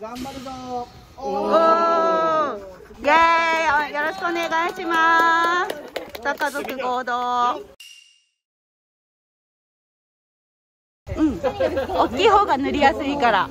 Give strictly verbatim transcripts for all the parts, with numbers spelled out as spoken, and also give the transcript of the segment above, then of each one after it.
頑張るぞ。 おー、イエーイ、よろしくお願いします。さあ家族合同。うん、大きい方が塗りやすいから。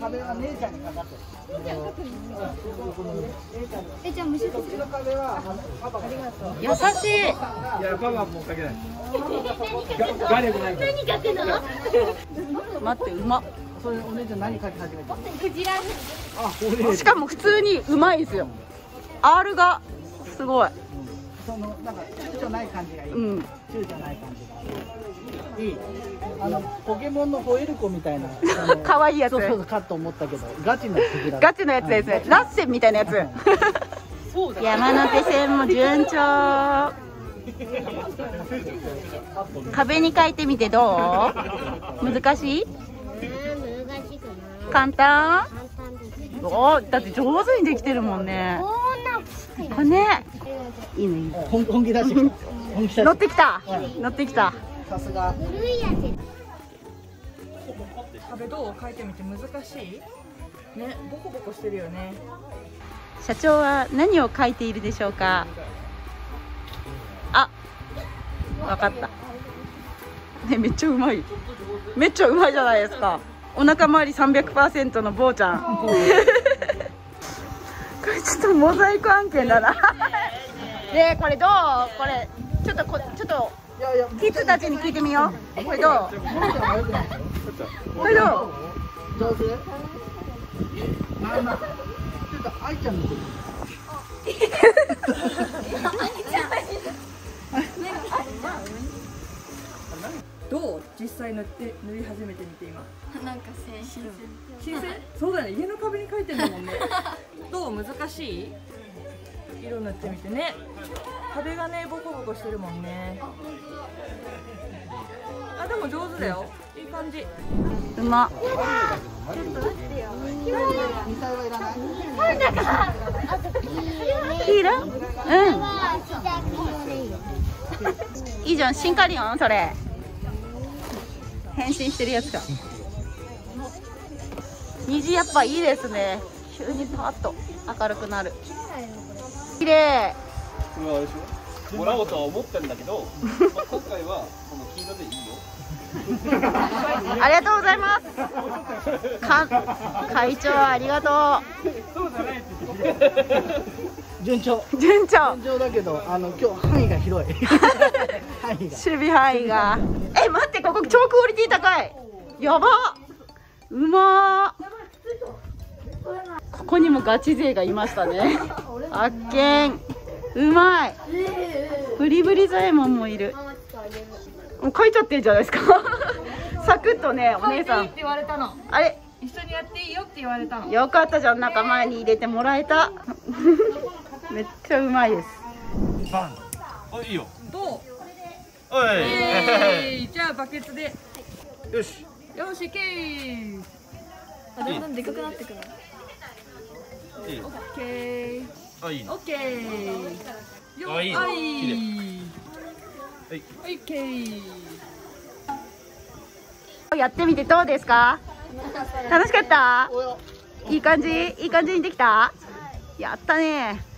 え、じゃあ無視する。 優しい。 いや、パパもうかけない。ガレもない。 何書くの？ 待って、うまっ。 それお姉ちゃん何書き始めた？ クジラ。 あ、俺。 しかも普通にうまいですよ。R がすごい。 そのなんか躊躇ない感じがいい。 うん。 躊躇ない感じがいい。いい。あのポケモンのホエルコみたいな。 可愛いやつ。 そうそうかと思ったけど、ガチのクジラ。 ガチのやつですね。ラッセンみたいなやつ。山手線も順調。壁に書いてみてどう？難しい？簡単？おー、だって上手にできてるもんね。これね。いいねいいね。 本気出してきた。本気出して。 乗ってきた。乗ってきた。 さすが。 壁どう書いてみて難しい？ね、ボコボコしてるよね。 社長は何を書いているでしょうか。あ、わかった。ね、めっちゃうまい。めっちゃうまいじゃないですか。お腹周り さんびゃくパーセント の坊ちゃん。これちょっとモザイク案件だな。で、これどう？これちょっとこちょっとキッズたちに聞いてみよう。これどう？これどう？ 上手？まあまあ。ちょっと愛ちゃん見てる。 どう？実際塗って塗り始めてみて今。 なんか新鮮。 新鮮？そうだね。家の壁に書いてるもんね。どう？難しい？色塗ってみてね。壁がねボコボコしてるもんね。あ、でも上手だよ。いい感じ。 うまっ。黄色？うん。いいじゃん、シンカリオンそれ。変身してるやつか。虹やっぱいいですね。急にパーッと明るくなる。綺麗。 これはあれでしょ？もらおうとは思ってるんだけど、まあ今回はこの黄色でいいよ。 ありがとうございます。か会長ありがとう。順調。 順調。 順調だけど、あの今日範囲が広い。範囲が。 守備範囲が。え、待って、ここ超クオリティ高い。やば。うまー。ここにもガチ勢がいましたね。あっけん。うまい。ブリブリ左衛門もいる。もう書いちゃってるじゃないですか。サクッとね、お姉さん。 って言われたの。 あれ。 一緒にやっていいよって言われたの。 よかったじゃん、仲間に入れてもらえた。めっちゃうまいです。 バン。あ、いいよ。 どう？ おい。 えー、じゃあバケツで。 よし。 よし、いけー。 あ、だんだんでかくなってくる。 いいよ。 オッケー。 あ、いいね。 オッケー。よあ、いいね。 はい綺麗。はい。 オッケー。 やってみてどうですか？楽しかった？いい感じ？いい感じにできた？やったね。